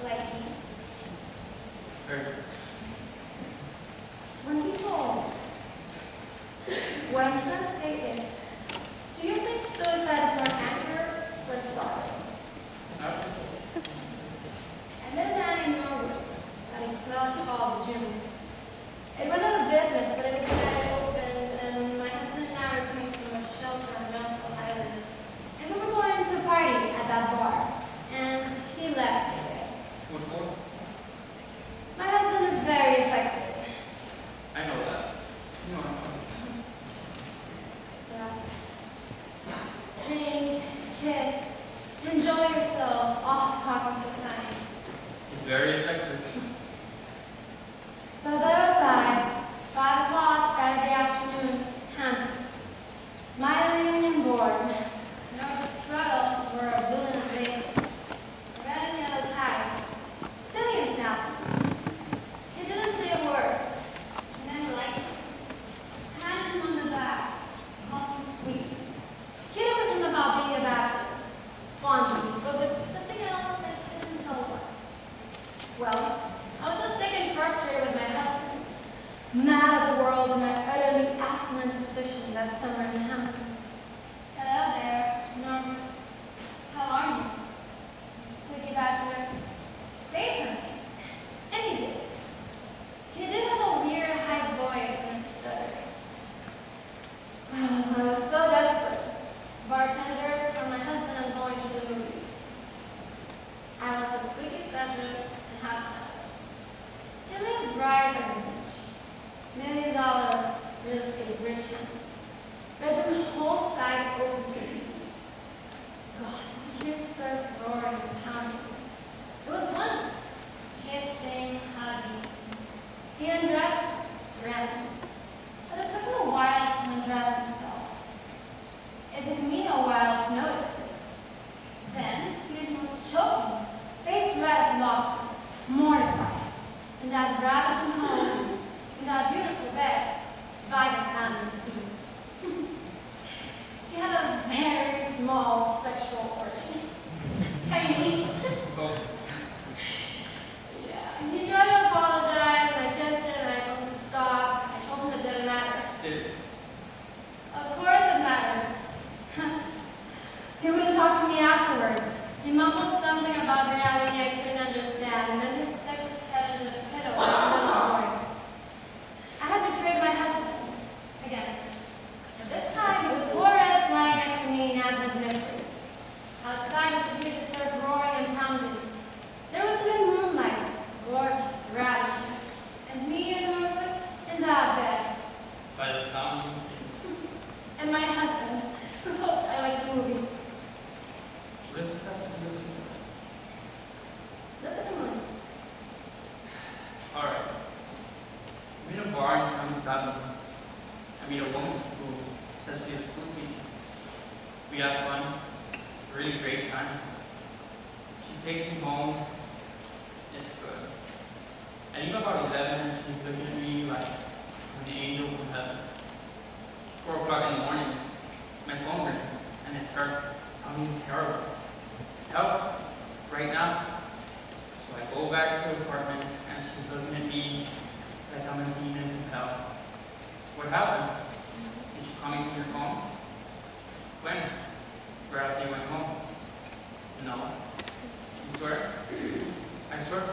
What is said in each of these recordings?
like me. Very good. What I'm trying to say is, do you think suicide is more anger or sorrow? And then man in Norway, that is now called Junes. It went out of business, but it was very opened, and my husband and I were coming from a shelter on Roosevelt Island. And we were going to a party at that bar, and he left me there. What for? My husband is very effective. I know that. You know, Yes. Drink, kiss, enjoy yourself, off talking to a client. it's very effective. So there was I, 5 o'clock Saturday afternoon, Hamptons, smiling and bored. No struggle for a villain of basic. A red and yellow tie, silly and snappy. He didn't say a word, and then lightly, patted him on the back, called him sweet. Kidded with him about being a bachelor, fondly, but with something else that didn't tell what. Well, I was so sick and frustrated with my husband, mad at the world and my utterly asinine position that summer in the Hamptons. Hello there, Norman. How are you? Sleepy bachelor. Say something. And he did. He did have a weird high voice and a stutter. I was so desperate. Bartender, tell my husband I'm going to the movies. I was the sleepiest bachelor in half an hour. He lived right on the beach. $1 million real estate Richmond. Bedroom whole side open to the sea. God, you hear surf roaring and pounding. It was fun. Kissing, hugging. He undressed, ran. But it took him a while to undress himself. It took me a while to notice it. Then, see him was choking, face red as lobster, mortified. In that ravishing home, in that beautiful bed, by the sound of the sea. He had a very small sexual organ. Tiny. Oh, Yeah. He tried to apologize, and I kissed him, and I told him to stop. I told him it didn't matter. it's Of course it matters. He wouldn't talk to me afterwards. He mumbled something about reality I couldn't understand, and then he stuck his head in the pillow and was boring. I had betrayed my husband. Again. But this time, with poor Ed lying next to me in abject misery. Outside, I could hear the surf roaring and pounding. There was even moonlight, gorgeous, ravishing, and me and Norwood in that bed. by the sound of the sea. And my husband, who hoped I liked the movie. What does this have to do with suicide? Look at the moon. All right. I'm in a bar in Amsterdam. I meet a woman who says she is spooky. We have fun, a really great time. She takes me home. It's good. I leave about 11 and she's looking at me like an angel from heaven. 4 o'clock in the morning, my phone rings and it's her. Sounding terrible. Help, right now. So I go back to the apartment and she's looking at me like I'm a demon from hell. What happened? Did you call me from your phone? When? Right after you went home? No. You swear? I swear.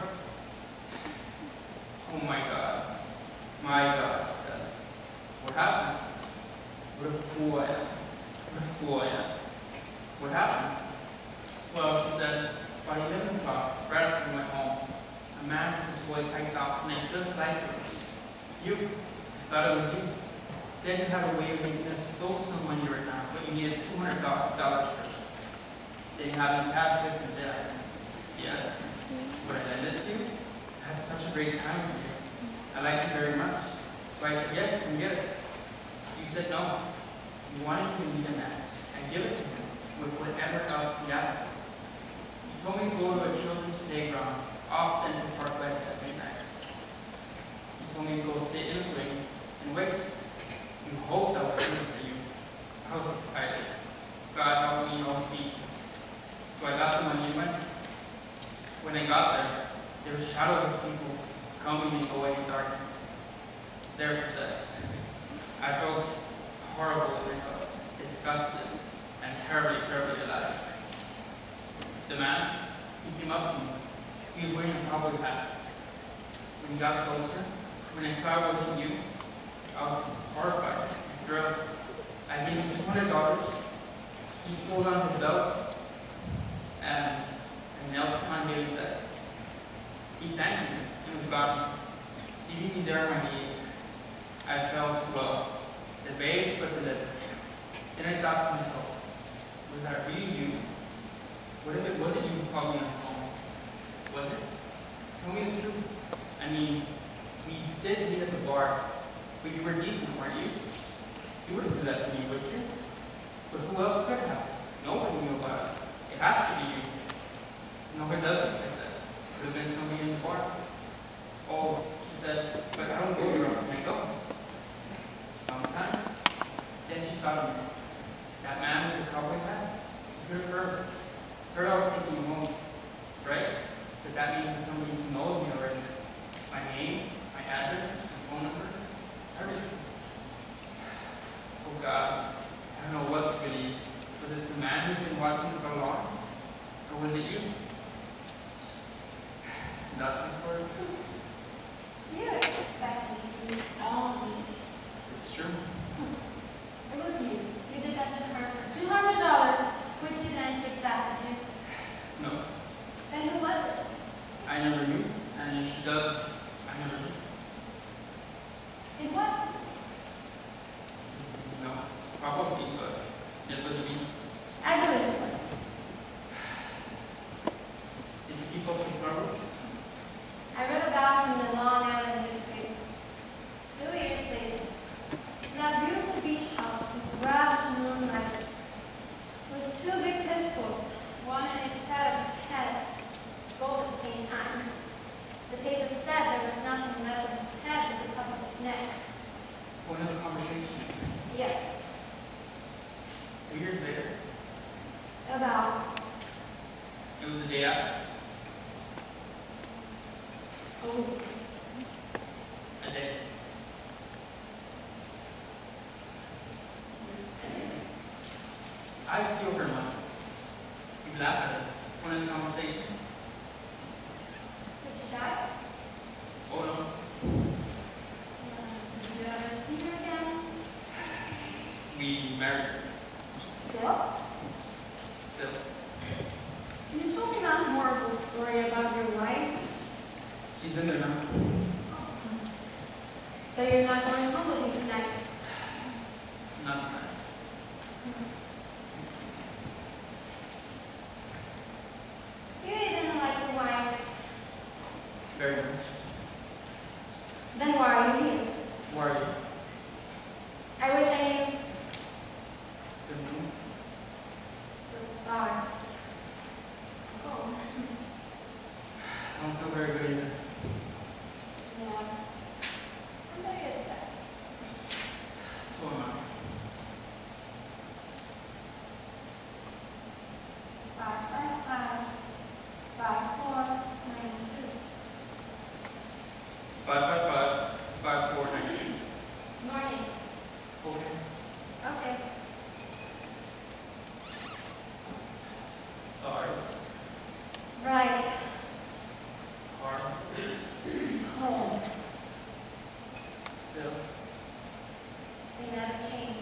Oh my God. My God, she said. What happened? What a fool I am. What a fool I am. What happened? Well, she said, about 11 o'clock, right after we went home, a man with his voice hiked out to me just like yours. You. I thought it was you. Said you had a way of making us throw some money right now, but you needed $200 first. Didn't have any cash with you, did I? Yes. Would I lend it to you? I had such a great time with you. I liked you very much. So I said, yes, you can get it. You said no. You wanted me to meet a man and give it to him with whatever else he asked for. You told me to go to a children's playground off Central Park West at midnight. You told me to go sit in a swing and wait. You hoped I would do it for you. I was excited. God help me, all speechless. So I got the money and went. When I got there were shadows of people coming and going in darkness, there for sex. I felt horrible in myself, disgusted, and terribly, terribly alive. The man, he came up to me. He was wearing a cowboy hat. When he got closer, when I saw it wasn't you, I was horrified and thrilled. I gave him $200. He pulled on his belt and knelt upon David's legs. He thanked me and was gone. Leaving me there on my knees, I felt, well, the base but delivered. Then I thought to myself, was that really you? Was it you who called me on the phone? Was it? Tell me the truth. I mean, we did meet at the bar, but you were decent, weren't you? You wouldn't do that to me, would you? But who else could have? Nobody knew about us. It has to be you. No, it doesn't, I said. Could have been somebody in the bar. Oh, she said, but I don't go there. Can I go? Sometimes. Then she thought of me. That man with the cowboy hat? He could have heard I was taking him home, right? But that means that somebody who knows me already. My name, my address, my phone number, everything. Oh God, I don't know what to believe. Was it some man who's been watching so long? Or was it you? That's my story. You expected to do all these. It's true. It was you. You did that to her for $200, which you then took back to. No, Then who was it? I never knew. And if she does, I never knew. It was. No, probably, but it wasn't me. I believe it was. Did you keep up with Robert? I read about him in the Long Island newspaper. 2 years later, in that beautiful beach house with ravished moonlight, with 2 big pistols, one on each side of his head, both at the same time. The paper said there was nothing left of his head at the top of his neck. One of the conversations. Yes, 2 years later, about. it was the day after. Oh, A day. I steal her money. You laugh at it. One of the conversations. did she die? Oh no. Did you ever see her again? We married her. Still? Still. Can you tell me that horrible story about your wife? She's in there now. So you're not going home with me tonight? Not tonight. Do you even like your wife? Very much. Then why are you here? Where are you? I wish I knew The moon. the stars. Oh, I don't feel very good either. yeah. I'm very upset. So am I. 555 5492. 555 5492. Morning. Okay. Okay. Stars. Right. Hard. Cold. Still. They never change.